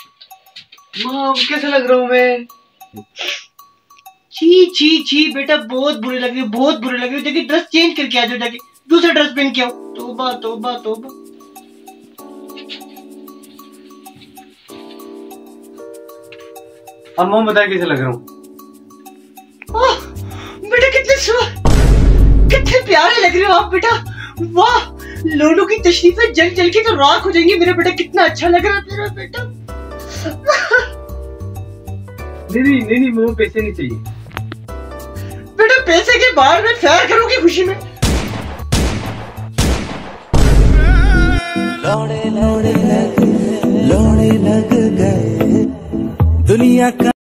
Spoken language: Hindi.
माँ कैसा लग रहा हूँ मैं? छी छी छी बेटा, बहुत बुरे लग रही हो, बहुत बुरे लग रही हो। देखिए ड्रेस चेंज करके आ जाओ, जाके दूसरा ड्रेस पहन के आओ। तौबा तौबा तौबा। अब मम्मा बताए कैसे लग रहा हूँ? बेटा कितने प्यारे लग रहे हो आप बेटा। वाह, लोलू की तशरीफें जल जल के तो राख हो जाएंगी। मेरा बेटा कितना अच्छा लग रहा है तेरा बेटा। नहीं मम्मा पैसे नहीं चाहिए। बेटा पैसे के बाद में प्यार करोगी खुशी में। लौड़े लग गए दुनिया का